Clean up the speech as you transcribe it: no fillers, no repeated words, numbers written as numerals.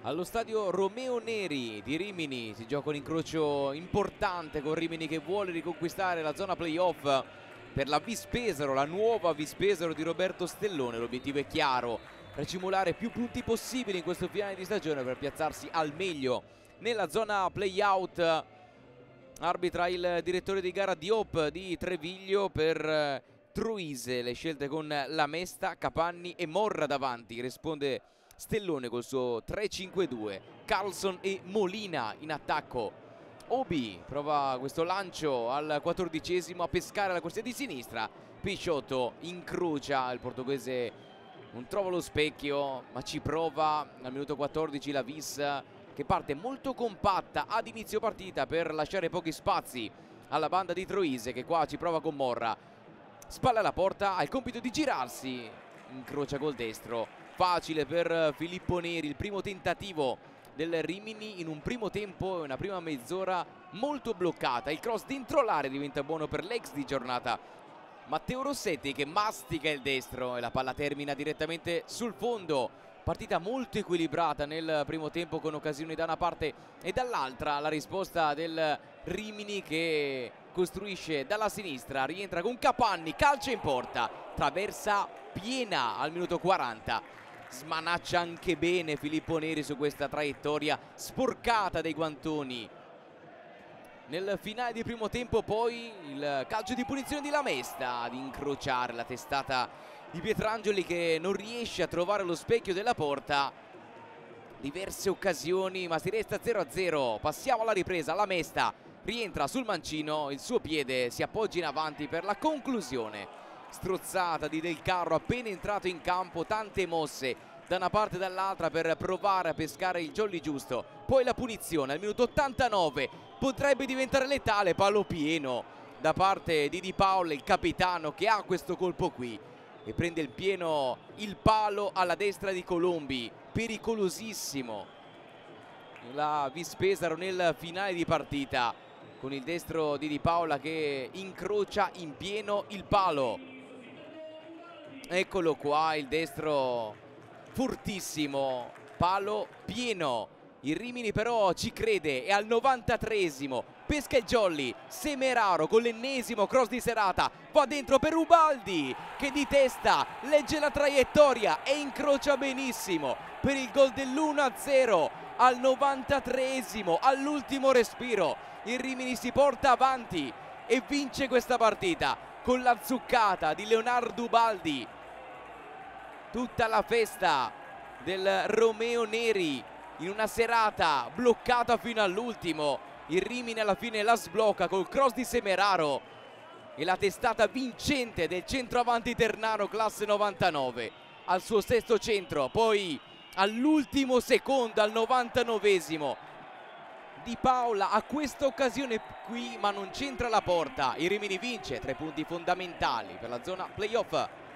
Allo stadio Romeo Neri di Rimini si gioca un incrocio importante con Rimini che vuole riconquistare la zona playoff per la Vispesaro, la nuova Vispesaro di Roberto Stellone. L'obiettivo è chiaro: racimolare più punti possibili in questo finale di stagione per piazzarsi al meglio nella zona playout. Arbitra il direttore di gara Diop di Treviglio per Troise. Le scelte con Lamesta, Capanni e Morra davanti. Risponde Stellone col suo 3-5-2, Carlson e Molina in attacco. Obi prova questo lancio al 14esimo a pescare la corsia di sinistra. Pisciotto incrocia, il portoghese non trova lo specchio ma ci prova. Al minuto 14 la Vis che parte molto compatta ad inizio partita per lasciare pochi spazi alla banda di Troise, che qua ci prova con Morra. Spalla alla porta, ha il compito di girarsi, incrocia col destro. Facile per Filippo Neri, il primo tentativo del Rimini in un primo tempo e una prima mezz'ora molto bloccata. Il cross dentro l'area diventa buono per l'ex di giornata Matteo Rossetti, che mastica il destro e la palla termina direttamente sul fondo. Partita molto equilibrata nel primo tempo, con occasioni da una parte e dall'altra. La risposta del Rimini che costruisce dalla sinistra, rientra con Capanni, calcia in porta, traversa piena al minuto 40. Smanaccia anche bene Filippo Neri su questa traiettoria sporcata dei guantoni. Nel finale di primo tempo poi il calcio di punizione di Lamesta ad incrociare la testata di Pietrangeli, che non riesce a trovare lo specchio della porta. Diverse occasioni ma si resta 0-0. Passiamo alla ripresa. Lamesta rientra sul mancino, il suo piede si appoggia in avanti per la conclusione. Strozzata di Del Carro appena entrato in campo, tante mosse da una parte e dall'altra per provare a pescare il jolly giusto. Poi la punizione al minuto 89 potrebbe diventare letale, palo pieno da parte di Di Paola, il capitano, che ha questo colpo qui e prende il pieno il palo alla destra di Colombi, pericolosissimo. La Vispesaro nel finale di partita con il destro di Di Paola che incrocia in pieno il palo. Eccolo qua, il destro fortissimo, palo pieno. Il Rimini però ci crede e al 93esimo pesca il jolly. Semeraro con l'ennesimo cross di serata va dentro per Ubaldi, che di testa legge la traiettoria e incrocia benissimo per il gol dell'1-0 al 93esimo, all'ultimo respiro. Il Rimini si porta avanti e vince questa partita con la zuccata di Leonardo Ubaldi. Tutta la festa del Romeo Neri in una serata bloccata fino all'ultimo. Il Rimini alla fine la sblocca col cross di Semeraro e la testata vincente del centroavanti ternano classe 99 al suo sesto centro. Poi all'ultimo secondo, al 99esimo, Di Paola ha questa occasione qui ma non c'entra la porta. Il Rimini vince, 3 punti fondamentali per la zona playoff.